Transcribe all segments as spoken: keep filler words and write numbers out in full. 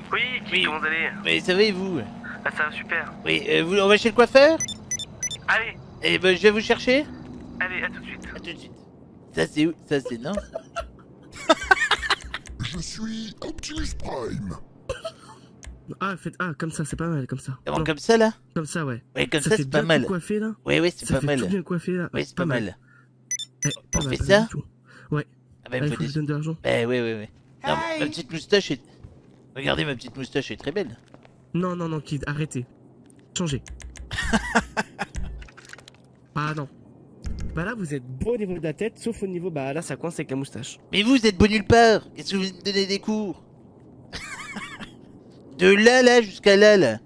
Oui, qui, Oui. comment vous allez? Mais ça va et vous? Ah, ça va super. Oui, euh, vous, on va chez le coiffeur? Allez, Eh ben, je vais vous chercher. allez, à tout de suite. À tout de suite. Ça c'est où? Ça c'est non? Je suis Optimus Prime. Ah, faites... ah, comme ça, c'est pas mal, comme ça. Comment Non, comme ça là? comme ça, ouais. Ouais, comme ça, fait c'est pas bien mal. tout coiffé là. Ouais, ouais, c'est Ça pas fait mal. tout bien coiffé là. Ouais, c'est pas mal. Eh, On pas fait mal, pas ça? mal du tout. Ouais. Ah bah, il Allez, me faut faut que je des... donne de l'argent. Bah ouais, ouais, ouais. Non, ma petite moustache est... Regardez, ma petite moustache est très belle. Non, non, non, Kid, arrêtez. Changez. Ah non. Bah là, vous êtes beau au niveau de la tête, sauf au niveau, bah là, ça coince avec la moustache. Mais vous, vous êtes beau nulle part. Qu'est-ce que vous me donnez des cours? De là, là, jusqu'à là, là.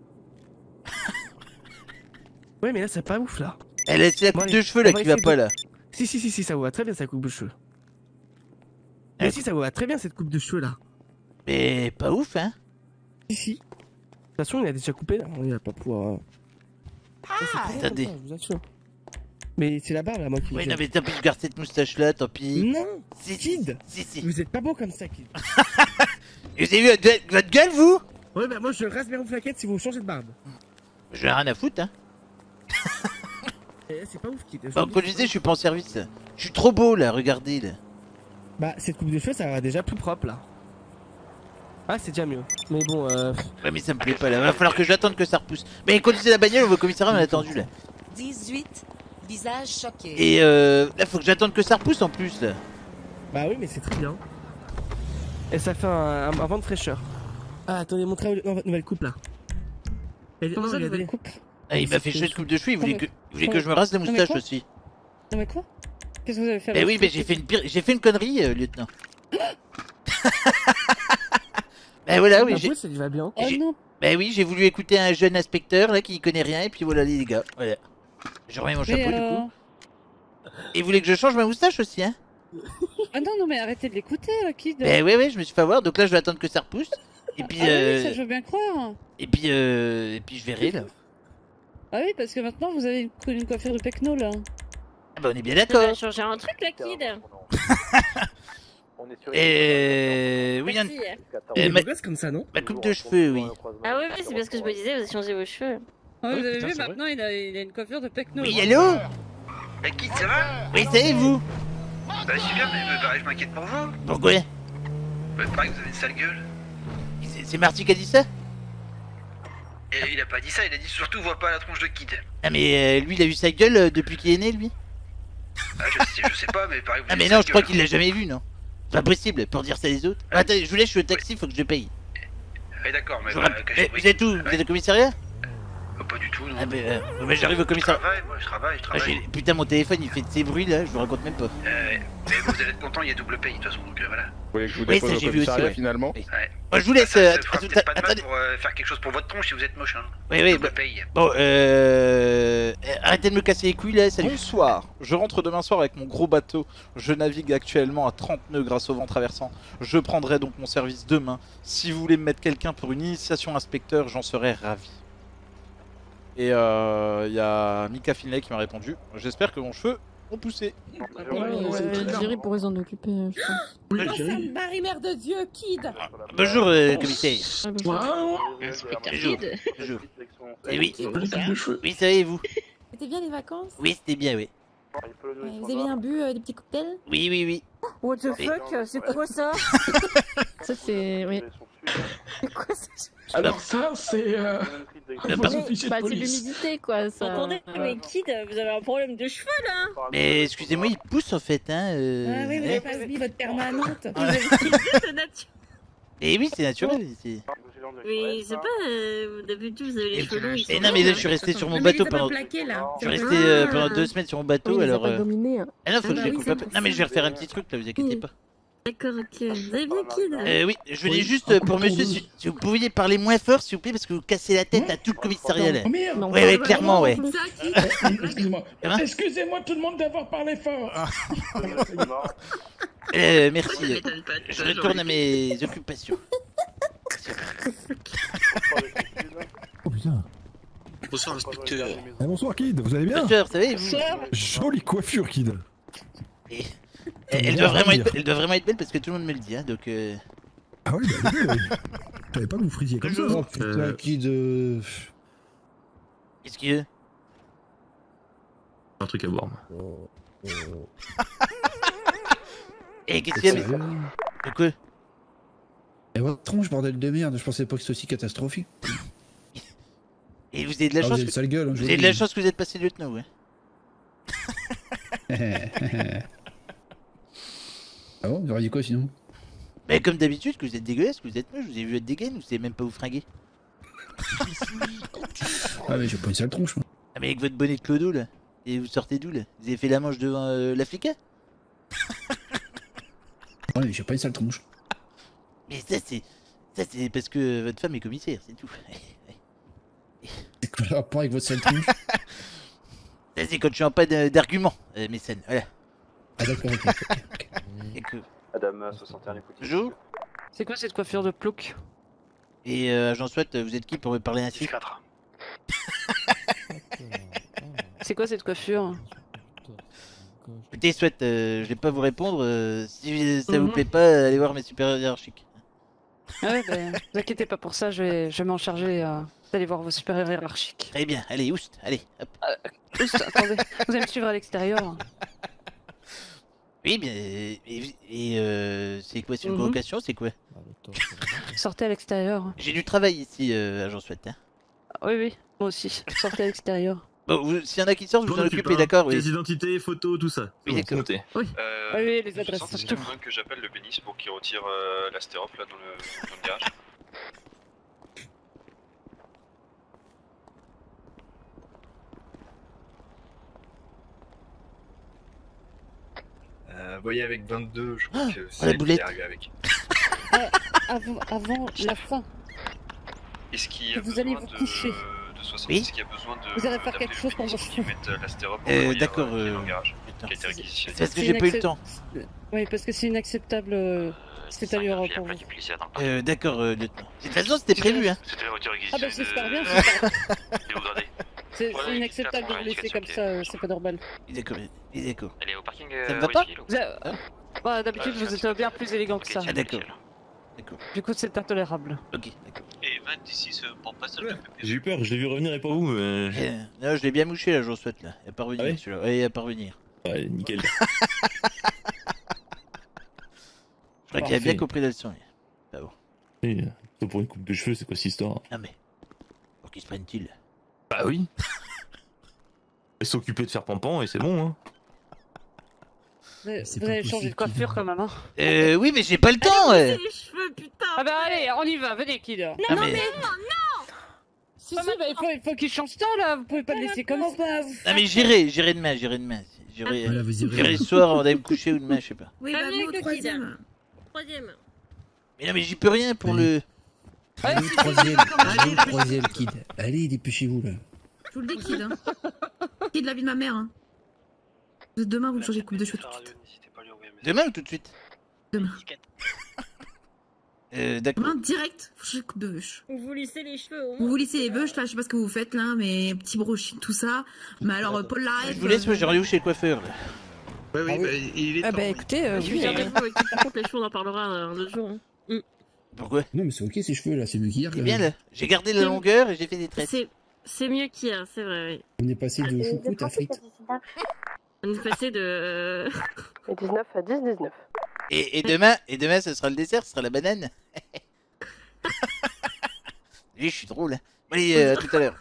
Ouais, mais là, c'est pas ouf là. Elle a c'est la Bon, coupe allez, de cheveux là on va qui va essayer pas de- là. Si, si, si, si, ça vous va très bien, sa coupe de cheveux. Ah. Mais si, ça vous va très bien, cette coupe de cheveux là. Mais pas ouf, hein. Si, si. De toute façon, il a déjà coupé là. Il va pas pouvoir. Ah, c'est très bien attendez. comme ça, je vous assure. Mais c'est la barbe là, moi qui. Oui, me non, gêne. mais tant pis, je garde cette moustache là, tant pis. Non, Si, Kid. Si, si. Vous êtes pas beau comme ça, Kid. Vous avez vu votre gueule- votre gueule, vous? Ouais, bah moi je rase mes flaquettes si vous changez de barbe. J'en ai rien à foutre, hein. Eh, c'est pas ouf, Kid. Bon, comme je disais, je suis pas en service. Je suis trop beau là, regardez là. Bah, cette coupe de cheveux, ça va déjà plus propre là. Ah, c'est déjà mieux. Mais bon, euh. Ouais, mais ça me plaît pas là. Va falloir que j'attende que ça repousse. Mais conduisez la bagnole, on va au commissariat, on a attendu là. dix-huit, visage choqué. Et euh. Là, faut que j'attende que ça repousse en plus là. Bah oui, mais c'est très bien. Et ça fait un, un, un vent de fraîcheur. Ah, attendez, montrez non, votre nouvelle coupe là. Et, Comment non, ça, regardez. nouvelle coupe? Ah, il m'a fait chier de coupe de cheveux, il voulait que, il voulait que je me rase la Non, mais moustache quoi aussi. Non mais quoi? Qu'est-ce que vous avez fait Bah avec oui, mais j'ai fait une pire... j'ai fait une connerie, euh, lieutenant. Bah voilà, oui, Ah, j'ai... ouais, ça lui va bien. Oh j'ai- non. Bah oui, j'ai voulu écouter un jeune inspecteur là qui y connaît rien, et puis voilà les gars, voilà. J'ai remis mon chapeau Mais du alors... coup. Et vous voulez que je change ma moustache aussi, hein? Ah non, non, mais arrêtez de l'écouter, euh, Kid. Bah ouais, ouais, je me suis fait avoir, donc là je vais attendre que ça repousse. Et puis, Ah euh... oui, ça je veux bien croire. et puis, euh... et puis je verrai là. Ah oui, parce que maintenant vous avez une, une coiffure de pecno là. Ah bah on est bien Tu vas d'accord. changer un truc, la Kid. Et oui, un... Merci. Il est euh, ma... beau gosse comme ça, non? ma coupe de cheveux, oui. Ah oui, oui, c'est parce que je me disais, vous avez changé vos cheveux. Ah, vous Ouais, avez putain, vu, c'est vrai. maintenant il a, il a une coiffure de pecno. Oui, allô? Mais qui, ça va? Oui, ça y est, vous? Bah, je suis bien, mais bah, je m'inquiète pour vous. Pourquoi? Bah, pareil, vous avez une sale gueule. C'est c'est Marty qui a dit ça? Et il a pas dit ça, il a dit surtout, vois pas la tronche de Kid. Ah mais euh, lui il a vu sa gueule euh, depuis qu'il est né lui? Ah, je, sais, je sais pas, mais pareil, vous Ah avez mais une non, sale je crois gueule. qu'il l'a jamais vu, non? C'est pas possible pour dire ça les autres. Ah, attendez, je vous laisse, je suis au taxi, faut que je paye. Ouais, d'accord, mais Je vous bah, rappelle- cachez- Eh, vous êtes où? Vous êtes au commissariat? Oh, pas du tout, non. Ah bah, euh, bah, j'arrive au Je commissariat. travaille, moi, je travaille, je Ah, travaille. j'ai- putain mon téléphone il fait de ces bruits là, je vous raconte même pas. Euh, mais vous allez être content, il y a double paye de toute façon, donc euh, voilà. Vous voulez que je vous Oui, dépose ça, au j'ai vu aussi, commissariat ouais. finalement? Oui. Ouais. Bon, je vous laisse. Ça, euh, ça fera att- peut-être pas de mal attendez. pour euh, faire quelque chose pour votre tronche si vous êtes moche, hein. Oui, oui, Double bah, paye. bon, euh... Arrêtez de me casser les couilles là, salut. Bonsoir, je rentre demain soir avec mon gros bateau. Je navigue actuellement à trente nœuds grâce au vent traversant. Je prendrai donc mon service demain. Si vous voulez me mettre quelqu'un pour une initiation inspecteur, j'en serais ravi. Et il euh, y a Mika Finlay qui m'a répondu. J'espère que mon cheveu ont poussé. Jerry pourrait s'en occuper, je pense. Oui, Marie-Mère de Dieu, Kid. Bonjour, euh, commissaire. Ah, bah, Inspecteur Bonjour. Kid. Bonjour. Eh oui, bah, oui, ça y est, vous? C'était bien les vacances? Oui, c'était bien, oui. Ouais, Vous avez bien bu euh, des petits cocktails? Oui, oui, oui. What the Oui. fuck? C'est quoi ça? ça, c'est. Oui. C'est quoi ça? Alors ça, c'est euh, Euh, vos pardon. officiers Bah, de c'est police. l'humidité, quoi. Ça... Attendez, mais Kid, vous avez un problème de cheveux là? Mais excusez-moi, il pousse en fait, hein. Euh... Ah oui, vous hein. avez pas mis votre permanente. Vous avez de nature. Eh oui, c'est naturel. c'est- Mais je sais pas, euh, d'habitude vous avez les Et- cheveux longs. ils Et sont non, mais là, longs, je suis hein. resté sur mon Non, mais il bateau les a pas pendant. plaqués, là. Je suis resté euh, pendant deux semaines sur mon bateau, Oui, il les a alors. pas euh, dominés. hein. Ah non, faut Ah que je bah les oui, coupe c'est un peu. pour Non, mais ça. je vais refaire un petit truc là, vous inquiétez Oui. pas. D'accord, ok. Vous avez bien Kid? Euh, oui, je voulais Oui, juste un euh, coup pour de monsieur, tournevis. si, si vous pouviez parler moins fort, s'il vous plaît, parce que vous cassez la tête à tout le commissariat là. Oh merde. Mais on Ouais, parle ouais, pas clairement, vraiment ouais. non plus. Ça, Kid. Euh, Excusez-moi. Hein Excusez-moi tout le monde d'avoir parlé fort. Euh, merci. Ça m'étonne pas, Je ça, retourne à j'aurais mes occupations. Oh putain. Bonsoir, inspecteur. Eh, bonsoir Kid, vous allez bien? Bonsoir, vous savez, vous. Jolie coiffure Kid. Et- Elle, elle doit vraiment être, elle doit vraiment être belle parce que tout le monde me le dit, hein, donc. Euh... Ah oui, bah, oui, oui. Je savais pas que vous frisiez comme ça. Oh putain, Kid. euh, Qu'est-ce qu'il y a? Un truc à boire, moi. Eh, qu'est-ce qu'il y a? Mais... Sérieux De quoi? Et votre tronche, bordel de merde, je pensais pas que c'était aussi catastrophique. Et vous avez de la Ah, vous chance avez que... de sale gueule, hein, je Vous vous avez de le la dis. chance que vous êtes passé lieutenant, ouais. Ah bon, vous auriez dit quoi sinon? Mais comme d'habitude, que vous êtes dégueulasse, que vous êtes moche, vous avez vu être dégaine, vous savez même pas vous fringuer. Ah mais j'ai pas une sale tronche moi. Ah mais avec votre bonnet de clodo là, et vous sortez d'où là? Vous avez fait la manche devant euh, l'Africa? Ah mais j'ai pas une sale tronche. Mais ça c'est... Ça c'est parce que votre femme est commissaire, c'est tout. C'est quoi le rapport avec votre sale tronche? Ça c'est quand je suis en pas d'argument, euh, mes scènes, voilà. Ah d'accord, ok. ok. D'accord. Madame soixante et un, écoutez. Bonjour. C'est quoi cette coiffure de plouc? Et euh, agent SWAT, vous êtes qui pour me parler ainsi? C'est quoi cette coiffure? Écoutez SWAT, euh, je vais pas vous répondre, euh, si ça vous Mhm. plaît pas, allez voir mes supérieurs hiérarchiques. Ah ouais, bah, vous inquiétez pas pour ça, je vais, je vais m'en charger euh, d'aller voir vos supérieurs hiérarchiques. Très bien, allez, oust, allez, hop. Euh, oust, attendez, vous allez me suivre à l'extérieur? Oui, bien, et, et euh, c'est quoi, c'est une Mhm. convocation, c'est quoi? Sortez à l'extérieur. J'ai du travail ici, euh, agent SWAT. Hein. Oui, oui, moi aussi. Sortez à l'extérieur. Bon, vous- s'il y en a qui sortent, vous M'en en occupe, occupez, hein. d'accord, oui. Les identités, photos, tout ça. Oui, d'accord. noté. Oui. Euh, Oui, oui, les adresses, soixante, est-ce qu'il y a besoin que j'appelle le bénis pour qu'il retire euh, la stérope là dans le, dans le garage? Euh, voyez avec vingt-deux, je crois que oh, c'est la elle qui boulette. est arrivée avec. Euh, avant, avant la fin. Est-ce qu'il y a Vous besoin allez vous de, coucher. de soixante? Oui. Est-ce qu'il y a besoin de Vous allez faire d'appeler quelque le chose pour bénis vos pour qu'il cheveux. mette la stérope Euh, dans d'accord, le euh, garage putain. qui a été réquisitionné? C'est parce que j'ai pas eu le temps. Oui, parce que c'est inacceptable. euh, C'est allure pour vous. Euh, d'accord, euh, lieutenant. De toute façon, c'était prévu, hein. C'était la voiture Ah bah j'espère bien, j'espère. C'est Voilà, c'est une inacceptable de vous laisser comme ça, euh, c'est pas normal. Oui, d'accord, oui, d'accord. Elle est au parking. Ça me va pas? Vous avez- Bah, d'habitude, vous êtes bien plus élégant que ça. Ah, d'accord. D'accord. Du coup, c'est intolérable. Ok, d'accord. Et vingt-six pour passage de J'ai eu peur, je l'ai vu revenir et pas vous, mais. Eh, non, je l'ai bien mouché, là, j'en souhaite, là. Il va pas revenir, Ah ouais celui-là. Ouais, il va pas revenir. Ouais, nickel. Je crois qu'il a bien compris la leçon, lui. Pas bon. Et, euh, pour une coupe de cheveux, c'est quoi cette histoire? Non, mais. Pour qu'il se prenne-t-il? Bah oui. Elle s'occupait de faire pampan et c'est bon, hein. Vous avez, C'est vous pas avez changé de possible coiffure qu'il- quand même, hein. Euh, oui, mais j'ai pas le temps, ouais. Les cheveux, putain. Ah bah allez, on y va, venez, Kid. Non, mais... Si, si, bah, il faut, il faut qu'il change ça, là. Vous pouvez pas le laisser comme ça. Non, mais j'irai, j'irai demain, j'irai demain. J'irai Voilà, vous irez. j'irai ce soir avant d'aller me coucher ou demain, je sais pas. Oui, bah, Allez, nous, au le troisième. Troisième. Mais non, mais j'y peux rien pour le... Allez, le troisième, allez, le troisième, Kid. Allez, dépêchez-vous là. Je vous le dis, Kid. Hein. Kid, la vie de ma mère. Hein. Demain, vous me changez de coupe de cheveux tout de suite. Demain ou tout de suite? Demain. Euh, d'accord. Demain, direct, vous changez de coupe de veuche. Vous vous lissez les cheveux au Vous moins. vous lissez les veuches, là, je sais pas ce que vous faites, là, mais petit brushing, tout ça. Mais alors, euh, Paul Larrey... Je vous laisse, moi j'ai rendez-vous chez le coiffeur, là. Ouais, oui, Ah oui. bah, il est Ah temps. bah écoutez, euh, Je oui, suis euh, avec vous, et par contre, les cheveux, on en parlera un autre jour. hein. Pourquoi? Non, mais c'est ok ces cheveux là, c'est mieux qu'hier. C'est quand bien, même. là. J'ai gardé la longueur et j'ai fait des traits. C'est c'est mieux qu'hier, c'est vrai, oui. On est passé de choucroute à frites. On est passé de... euh, dix-neuf à dix, dix-neuf. Et, et demain, et demain, ce sera le dessert, ce sera la banane. Oui, je suis drôle. Hein. Allez, euh, à tout à l'heure.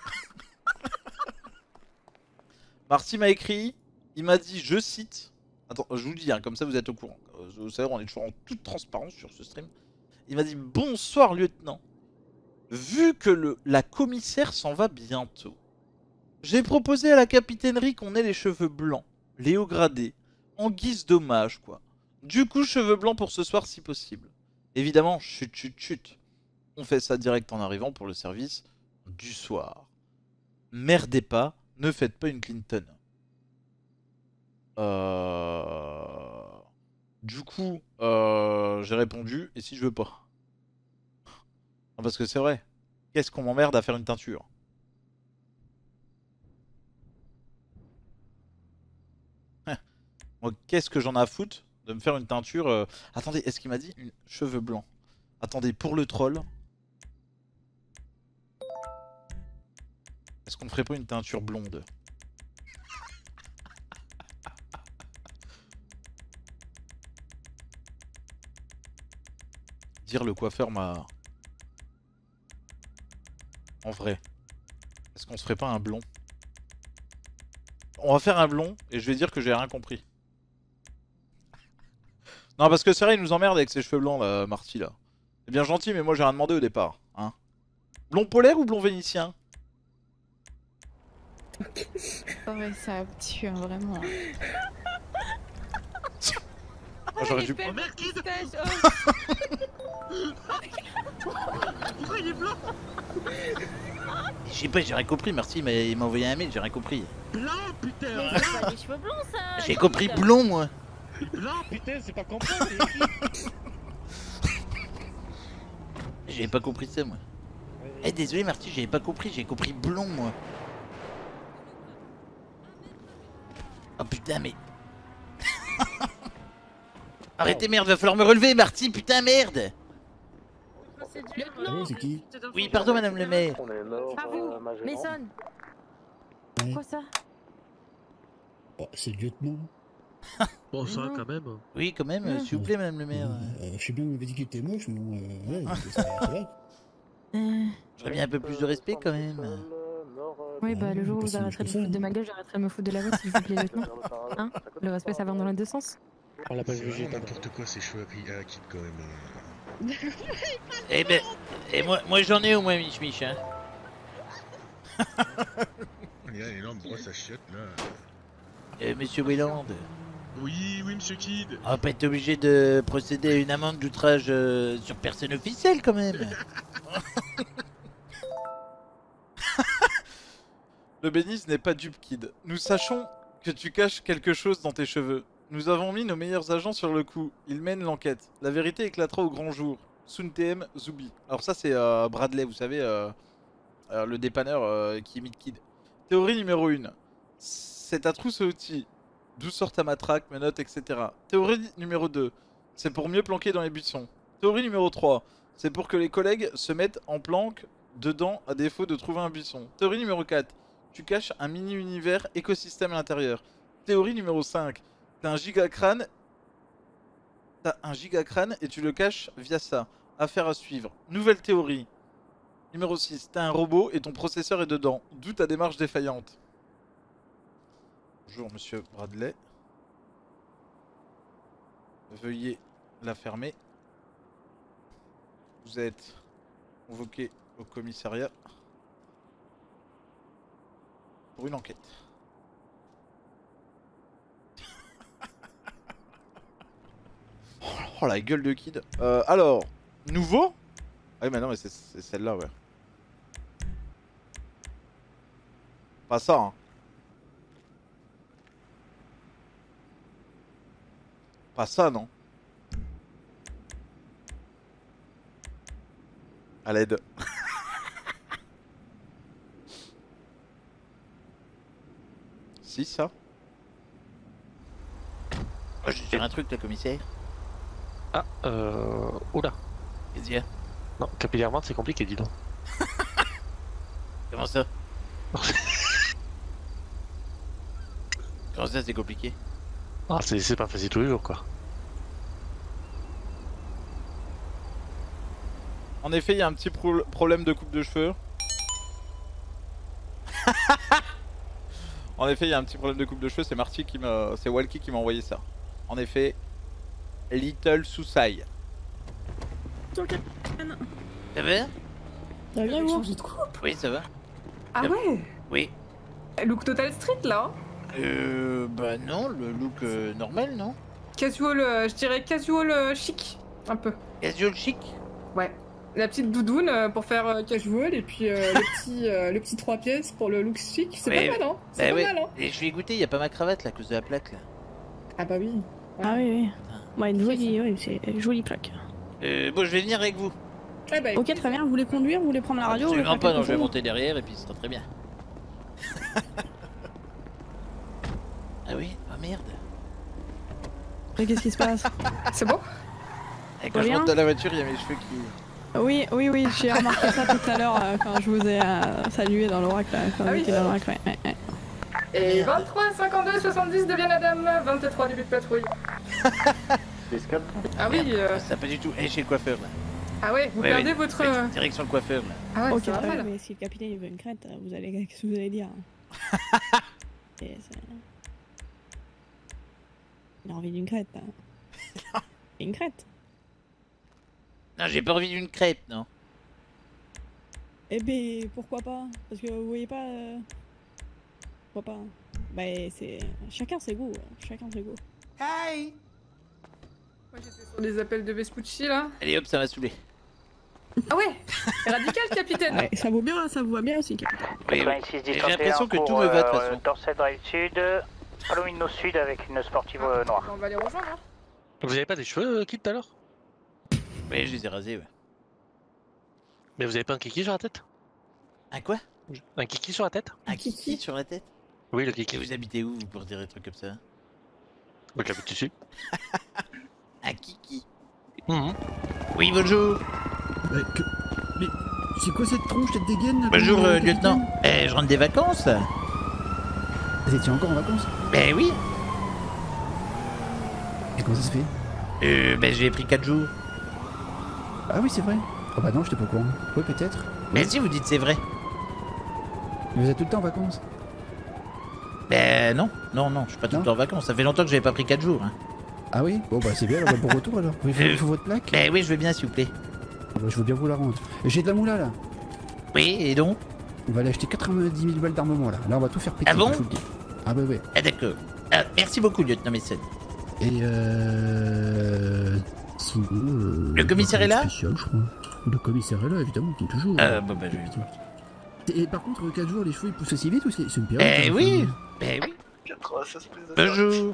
Marty m'a écrit, il m'a dit, je cite. Attends, je vous le dis, hein, comme ça vous êtes au courant. Euh, Vous savez, on est toujours en toute transparence sur ce stream. Il m'a dit, bonsoir lieutenant. Vu que le, la commissaire s'en va bientôt, j'ai proposé à la capitainerie qu'on ait les cheveux blancs, les hauts gradés, en guise d'hommage, quoi. Du coup, cheveux blancs pour ce soir si possible. Évidemment, chut chut chut. On fait ça direct en arrivant pour le service du soir. Merdez pas, ne faites pas une Clinton. Euh... Du coup, euh, j'ai répondu, et si je veux pas? Non, parce que c'est vrai. Qu'est-ce qu'on m'emmerde à faire une teinture? Moi, qu'est-ce que j'en ai à foutre de me faire une teinture euh... Attendez, est-ce qu'il m'a dit une... cheveux blancs? Attendez, pour le troll, Est-ce qu'on ferait pas une teinture blonde? Dire le coiffeur m'a... En vrai. Est-ce qu'on se ferait pas un blond? On va faire un blond et je vais dire que j'ai rien compris. Non parce que c'est vrai il nous emmerde avec ses cheveux blancs là, Marty là. C'est bien gentil mais moi j'ai rien demandé au départ. Hein. Blond polaire ou blond vénitien? Oh ouais, ça tue hein, vraiment. Oh, j'aurais dû... Oh merde, Kid. Pourquoi il est blanc? Je sais pas, j'ai rien compris, Marty il m'a envoyé un mail, j'ai rien compris. Blanc, putain. Mais c'est pas des cheveux blonds ça. J'ai compris blond moi. Blanc, putain, c'est pas compris. J'avais pas compris ça moi. Eh hey, désolé Marty, j'avais pas compris, j'ai compris blond moi. Oh putain mais... Arrêtez merde, va falloir me relever Marty, putain merde. Ah, c'est qui? Oui pardon madame le maire. Pas vous, Mason. Ouais. Quoi ça? Oh, c'est le lieutenant. Bon, ça quand même. Oui quand même, s'il vous plaît madame le maire. Euh, je sais bien que vous m'avez dit qu'il était moche, mais bon, euh, ouais, ça, ça va. J'aurais bien un peu plus de respect quand même. Oui, bah le jour où vous arrêterez de vous foutre de ma gueule, j'arrêterai de me foutre de la vôtre s'il vous plaît, lieutenant. Hein? Le respect, ça va dans les deux sens. On l'a pas jugé n'importe quoi ces cheveux à Kid quand même. Eh ben, et moi, moi j'en ai au moins Mich Mich hein. Il y a une énorme brosse à chiottes là. Euh, monsieur Wayland. Oui, oui, monsieur Kid. On va pas être obligé de procéder à une amende d'outrage euh, sur personne officielle quand même. Le bénis n'est pas dupe, Kid. Nous sachons que tu caches quelque chose dans tes cheveux. Nous avons mis nos meilleurs agents sur le coup. Ils mènent l'enquête. La vérité éclatera au grand jour. Sun T M Zubi. Alors ça c'est euh, Bradley, vous savez, euh, euh, le dépanneur euh, qui imite Kid. Théorie numéro un. C'est ta trousse à outils. D'où sort ta matraque, menottes, et cetera. Théorie numéro deux. C'est pour mieux planquer dans les buissons. Théorie numéro trois. C'est pour que les collègues se mettent en planque dedans à défaut de trouver un buisson. Théorie numéro quatre. Tu caches un mini-univers écosystème à l'intérieur. Théorie numéro cinq. T'as un gigacrâne. T'as un gigacrâne et tu le caches via ça. Affaire à suivre. Nouvelle théorie. Numéro six. T'as un robot et ton processeur est dedans. D'où ta démarche défaillante. Bonjour monsieur Bradley. Veuillez la fermer. Vous êtes convoqué au commissariat pour une enquête. Oh la gueule de Kid. Euh, alors, nouveau? Ah oui mais non mais c'est celle-là ouais. Pas ça hein. Pas ça non. À l'aide. Si ça. Oh, je vais dire un truc là commissaire. Ah, euh... Oula. Qu'est-ce qu'il y a? Non, capillairement c'est compliqué, dis donc. Comment ça? Comment ça c'est compliqué? Ah, c'est pas facile tous les jours quoi. En effet, il y a un petit pro problème de coupe de cheveux. En effet, il y a un petit problème de coupe de cheveux, c'est Marty qui m'a... C'est Walkie qui m'a envoyé ça. En effet, Little Susai. Ça va? Ça va bien, vous? Changer de coupe? Oui, ça va. Ah ouais? Oui. Look Total Street là? Euh... Bah non, le look euh, normal, non? Casual, euh, je dirais casual euh, chic, un peu. Casual chic? Ouais. La petite doudoune euh, pour faire euh, casual et puis euh, le petit euh, le petit trois pièces pour le look chic, c'est Ouais, pas mal hein? C'est bah pas ouais. mal hein? Et je vais écouter, il y a pas ma cravate là à cause de la plaque là. Ah bah oui. Ah oui, oui. Ouais, une jolie, oui, c'est une jolie plaque. Euh, bon, je vais venir avec vous. Eh bah, ok, très bien. Vous voulez conduire? Vous voulez prendre la radio? vous voulez Absolument faire pas, non, quelque je vais chose monter derrière et puis ce sera très bien. Ah oui? Ah merde. Mais qu'est-ce qui se passe? C'est bon? Et quand Pas je bien monte dans la voiture, il y a mes cheveux qui... Oui, oui, oui, j'ai remarqué ça tout à l'heure euh, quand je vous ai euh, salué dans l'oracle. Quand Ah vous oui, étiez dans l'oracle, ouais, ouais, ouais. Et vingt-trois, cinquante-deux, soixante-dix devient la dame, vingt-trois début de patrouille. Ah oui, euh... Ça pas du tout. Eh, chez le coiffeur là. Ah ouais, vous Ouais, perdez ouais. votre... Ouais, direction le coiffeur là. Ah ouais, Ok, c'est très bien, normal. mais si le capitaine il veut une crête, vous allez, qu'est-ce que vous allez dire? Et c'est- Il a envie d'une crête. Hein. Une crête. Non, j'ai pas envie d'une crêpe, non. Eh ben, pourquoi pas? Parce que vous voyez pas... euh, Pourquoi pas? Bah, c'est... Chacun ses goûts, hein. Chacun ses goûts. Hi. Moi j'étais sur des appels de Vespucci là. Allez hop, ça m'a saoulé. Ah ouais. Radical, capitaine. Ouais, ça vaut bien, ça vous va bien aussi, capitaine. Oui, oui. Et j'ai l'impression que tout me va de toute façon. Dorset Drive Sud, Halloween au sud avec une sportive euh, noire. On va les rejoindre. Hein. Vous avez pas des cheveux, euh, Kid, tout à l'heure? Oui, je les ai rasés, ouais. Mais vous avez pas un kiki sur la tête? Un quoi? Un kiki sur la tête? Un kiki sur la tête? Oui, le kiki. Et vous habitez où, vous, pour dire des trucs comme ça? Moi, j'habite ici. Un kiki. Mmh. Oui, bonjour. Bah, que... Mais c'est quoi cette tronche, cette dégaine là, Bonjour, comme, euh, capitaine lieutenant. Eh, je rentre des vacances. Vous étiez encore en vacances? Ben oui. Et comment ça se fait? Euh, ben j'ai pris quatre jours. Ah oui, c'est vrai. Oh bah non, j'étais pas au courant. Oui, peut-être. Mais si, vous dites c'est vrai. Mais vous êtes tout le temps en vacances? Ben non, non, non, je suis pas tout le temps en vacances. Ça fait longtemps que j'avais pas pris quatre jours. Hein. Ah oui? Bon bah c'est bien, alors, bon retour alors. Vous voulez Euh, faut votre plaque? Ben oui, je veux bien, s'il vous plaît. Ah bah, je veux bien vous la rendre. Et j'ai de la moula là. Oui, et donc? On va aller acheter quatre-vingt-dix mille balles d'armement là. Là, on va tout faire péter. Ah bon? je vous le dis. Ah bah ouais. Ah d'accord. Ah, merci beaucoup, lieutenant Messen. Et euh... Sinon, euh... Le commissaire est là? Spécial, je crois. Le commissaire est là, évidemment, comme toujours. Euh, bon bah je vais vite. Et par contre, quatre jours, les cheveux ils poussent aussi vite ou c'est c'est une période? Eh ça, oui, enfin, ben oui. quatre-vingt-seize prises de Bonjour.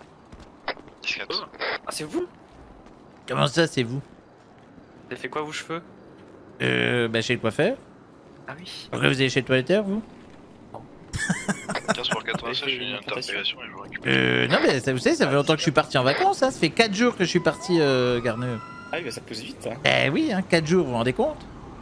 Ah, c'est vous? Comment ça, c'est vous? Vous avez fait quoi, vos cheveux? Euh, bah chez le coiffeur. Ah oui. Pourquoi vous allez chez le toiletteur, vous? quinze pour quatre-vingt-seize, j'ai une interpellation et je vous récupère. Euh, non mais ça, vous savez, ça fait longtemps que je suis parti en vacances, hein. Ça fait quatre jours que je suis parti, euh, Garneux. Ah oui, bah ça pousse vite, hein. Eh oui, hein, quatre jours, vous vous rendez compte?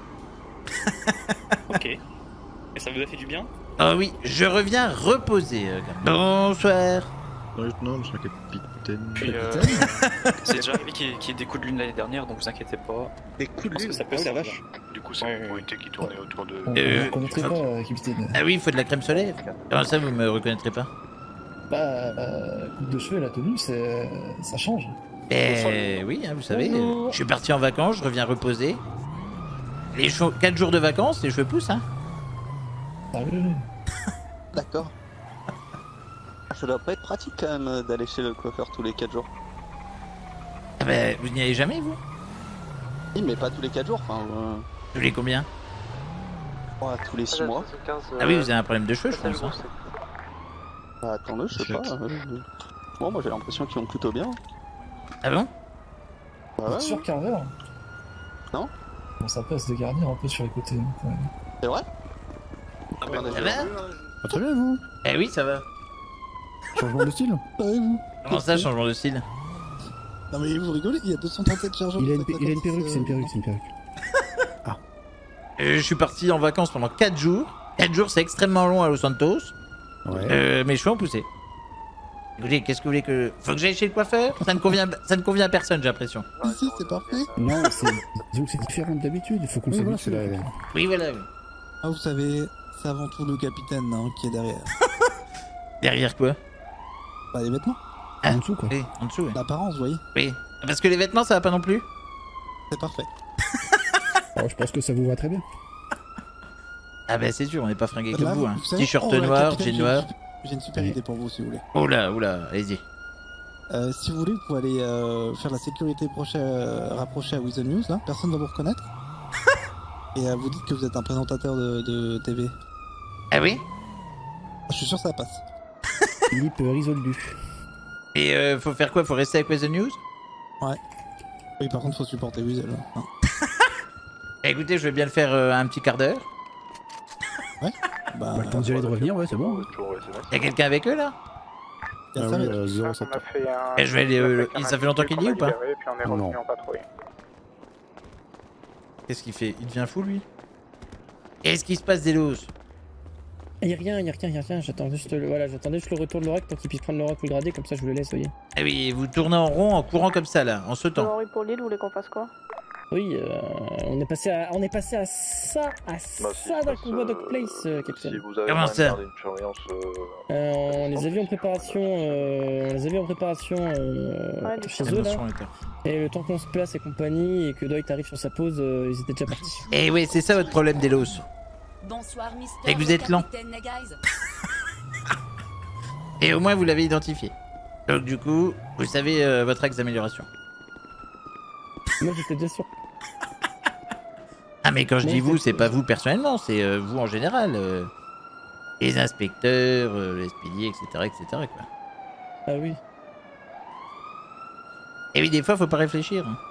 Ok. Et ça vous a fait du bien? Oh oui, je reviens reposer, euh, Garneux. Bonsoir. Lieutenant, monsieur le capitaine. Puis, euh, c'est déjà arrivé qu'il y, ait- qu'il y ait des coups de lune l'année dernière, donc vous inquiétez pas. Des coups de Parce que lune ça peut Oh la servir. vache. Du coup, c'est une communauté qui tournait autour de. On Euh, ne reconnaîtrait faut- pas, euh, capitaine. Ah oui, il faut de la crème solaire. Comment ça, vous me reconnaîtrez pas? Bah, euh, coupe de cheveux et la tenue, c'est... ça change. Eh oui, hein, vous savez, Bonjour. euh, je suis parti en vacances, je reviens reposer. Les quatre jours de vacances, les cheveux poussent, hein. Ah oui, oui. D'accord. Ça doit pas être pratique quand même d'aller chez le coiffeur tous les quatre jours. Ah bah, vous n'y allez jamais, vous? Oui, mais pas tous les quatre jours, enfin. Euh... Tous les combien? Ouais, tous les six mois. Ah oui, vous avez un problème de cheveux, je pense. Hein. Bah, attendez, je sais pas. euh, Bon, moi j'ai l'impression qu'ils vont plutôt bien. Ah bon? Bah ouais, Sur quinze heures. Non? Bon, ça passe de garnir un peu sur les côtés. hein, quand même. C'est vrai? Ah bah, ça va? Ah, très bien, vous. Eh oui, ça va. Changement de style. Ah oui, vous. Comment ça, changement de style? Non mais vous rigolez, il y a deux cent trente-sept chargeurs. Il a une, il a une perruque, c'est une perruque, c'est une perruque. Euh, je suis parti en vacances pendant quatre jours. quatre jours, c'est extrêmement long à Los Santos. Ouais. Euh, mes cheveux ont poussé. Écoutez, qu'est-ce que vous voulez que... Faut que j'aille chez le coiffeur? Ça ne convient, ça ne convient à personne, j'ai l'impression. Ici, c'est parfait. Non, c'est... disons que c'est différent d'habitude, il faut qu'on Oui, s'habitue voilà, là. Oui, voilà, oui. Ah, vous savez, c'est avant tout le capitaine hein, qui est derrière. Derrière quoi? Bah, les vêtements. Ah, en dessous, quoi. Oui, en dessous, oui. L'apparence, vous voyez. Oui. Parce que les vêtements, ça va pas non plus? C'est parfait. Oh, je pense que ça vous va très bien. Ah bah c'est sûr, on n'est pas fringué comme Là, vous, hein. savez- T-shirt oh, la noir, capitaine, jean noir. j'ai- J'ai une super idée pour vous, si vous voulez. Oula, oula, allez-y. Euh, si vous voulez, vous pouvez aller euh, faire la sécurité prochaine, euh, rapprochée à With the News, là. Personne va vous reconnaître. Et euh, vous dites que vous êtes un présentateur de, de T V. Ah oui? Je suis sûr que ça passe. Philippe Risoldu. Et euh, faut faire quoi? Faut rester avec The News? Ouais. Oui, par contre, faut supporter Weasel. Hein. Bah, écoutez, je vais bien le faire euh, un petit quart d'heure. Ouais. Bah, Bah, le temps d'y aller de revenir, ouais, c'est bon. Y'a quelqu'un avec eux là? Il y a Ah ça, oui, mais- euh, zéro sept. Et je vais aller. euh, ça fait longtemps qu'il y est ou pas? Non. Qu'est-ce qu'il fait? Il devient fou lui? Qu'est-ce qui se passe, Delos? Y'a rien, y'a rien, y'a rien, j'attends juste le, voilà, j'attendais juste le retour de l'oracle pour qu'il puisse prendre l'oracle ou le grader, comme ça je vous le laisse, voyez. Ah oui, vous tournez en rond en courant comme ça là, en sautant. Pour l'île, vous voulez qu'on fasse quoi? Oui, euh, on est passé à, on est passé à ça, à ça d'un combat Dog Place, euh, Capitaine. Comment ça? euh, On les a vus en préparation, euh, on les a vus en préparation euh, Ouais, chez eux là. Et le temps qu'on se place et compagnie et que Dwight arrive sur sa pause, euh, ils étaient déjà partis. Eh oui, c'est ça votre problème, Delos. Bonsoir, Mister. Et que vous êtes lent. Et au moins vous l'avez identifié. Donc du coup, vous savez euh, votre axe d'amélioration. Moi j'étais déjà sûr. Ah mais quand je dis vous, c'est pas vous personnellement, c'est euh, vous en général. Euh, les inspecteurs, euh, les spédiers, et cetera, et cetera quoi. Ah oui. Et oui, des fois faut pas réfléchir. Hein.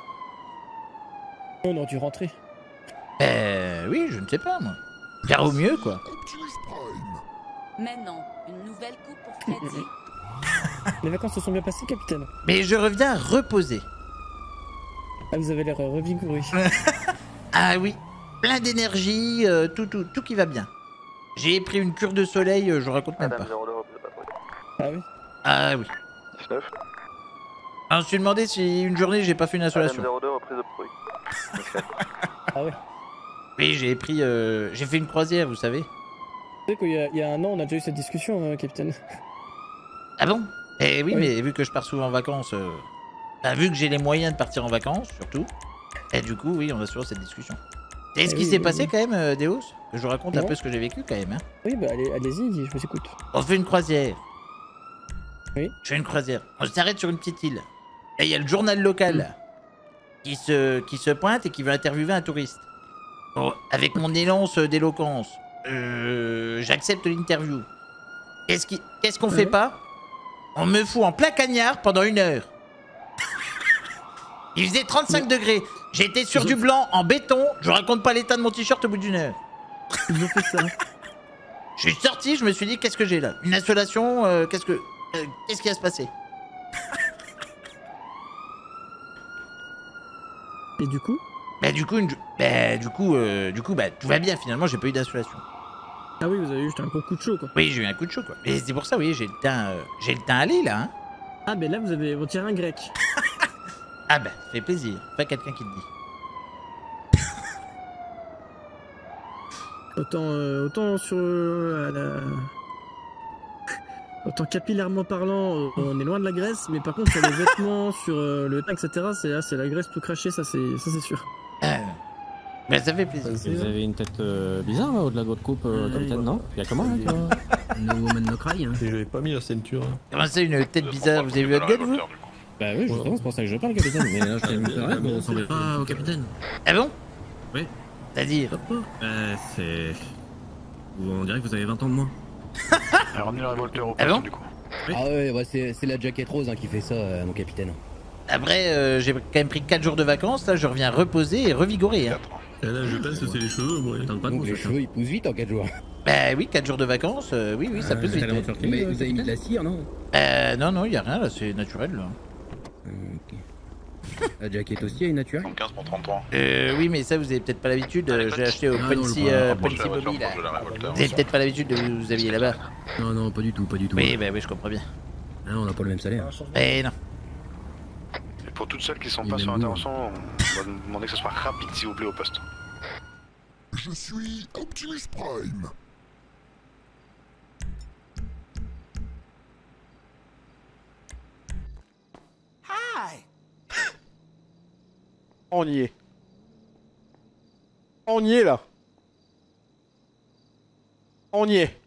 On aurait dû rentrer. Euh oui, je ne sais pas moi. Faire au mieux quoi. Maintenant, une nouvelle coupe pour Freddy. Les vacances se sont bien passées, Capitaine. Mais je reviens reposer. Ah, vous avez l'air revigouré. Ah oui, plein d'énergie, euh, tout, tout, tout qui va bien. J'ai pris une cure de soleil, euh, je raconte même pas. Ah oui? Ah oui. dix-neuf. Alors, je me suis demandé si une journée j'ai pas fait une insolation. zéro deux, reprise de bruit. Ah ouais. Oui, j'ai pris, euh, j'ai fait une croisière, vous savez. Tu sais qu'il y, a- il y a un an, on a déjà eu cette discussion, euh, Capitaine. Ah bon? Eh oui, Oui. mais vu que je pars souvent en vacances, euh, bah, vu que j'ai les moyens de partir en vacances, surtout, et du coup, oui, on a souvent cette discussion. Et ce Eh qui oui, s'est oui, passé oui. quand même, euh, Deos? Que je vous raconte un Non. peu ce que j'ai vécu quand même. Hein. Oui, bah allez, allez-y, je vous écoute. On fait une croisière. Oui. Je fais une croisière. On s'arrête sur une petite île. Et il y a le journal local Mm. qui, se, qui se pointe et qui veut interviewer un touriste. Bon, avec mon élance d'éloquence, euh, j'accepte l'interview. Qu'est-ce qui- qu'est-ce qu'on fait pas? On me fout en plein cagnard pendant une heure. Il faisait trente-cinq degrés. J'étais sur du blanc en béton. Je vous raconte pas l'état de mon t-shirt au bout d'une heure. Ils ont fait ça. Je suis sorti, je me suis dit, qu'est-ce que j'ai là? Une insolation, euh, qu'est-ce que... euh, qu'est-ce qui va se passer? Et du coup? Bah du coup, une... bah, du coup, euh, du coup, bah tout va bien finalement, j'ai pas eu d'insolation. Ah oui, vous avez eu juste un gros coup de chaud, quoi. Oui, j'ai eu un coup de chaud quoi. Mais c'est pour ça, oui, j'ai le teint, euh, j'ai le teint allé là. Hein. Ah, ben là, vous avez vous tirez un grec. Ah bah, ça fait plaisir. Pas quelqu'un qui te dit. Autant, euh, autant sur euh, la... autant capillairement parlant, euh, on est loin de la Grèce, mais par contre sur les vêtements, sur euh, le teint, et cetera, c'est là, c'est la Grèce tout craché, ça c'est, ça c'est sûr. Euh... Bah ça fait plaisir. Vous avez une tête euh, bizarre là, au-delà de votre coupe, euh, capitaine, non? Il y a comment là, toi? No woman no cry. Hein. J'avais pas mis la ceinture. Comment ça, une tête bizarre? Vous avez vu votre gueule vous? Bah oui, justement, c'est pour ça que je parle, capitaine. Mais là, je t'ai mis pareil, mais on ressemble pas au capitaine. Ah bon? Oui. C'est-à-dire? Bah, c'est. On dirait que vous avez vingt ans de moins. Alors, ramenez le révolteur au Ah bon? du coup. Ah ouais, ouais c'est c'est la jaquette rose hein, qui fait ça, euh, mon capitaine. Après, euh, j'ai quand même pris quatre jours de vacances, là je reviens reposer et revigoré. Hein. Et là, je pense que c'est les cheveux, moi. Tente pas de Donc les cheveux ils poussent vite en quatre jours. Bah oui, quatre jours de vacances, euh, oui, oui, ça peut se vite. Ouais. Mais vous avez mis de la cire, non? Euh, non, non, y a rien là, c'est naturel là. Ok. La jaquette aussi est naturelle? quinze pour trente-trois. Euh, oui, mais ça vous avez peut-être pas l'habitude, euh, j'ai acheté au Ah, non, Policy, le euh, bras, Policy la voiture, Bobby là. proche de la révolteur. Vous avez peut-être pas l'habitude de vous, vous habiller là-bas. Non, non, pas du tout, pas du tout. Oui, bah oui, je comprends bien. Ah, on n'a pas le même salaire. Eh non. Et pour toutes celles qui sont Il pas est sur même intervention, on va demander que ce soit rapide s'il vous plaît au poste. Je suis Optimus Prime. Hi. On y est. On y est là. On y est.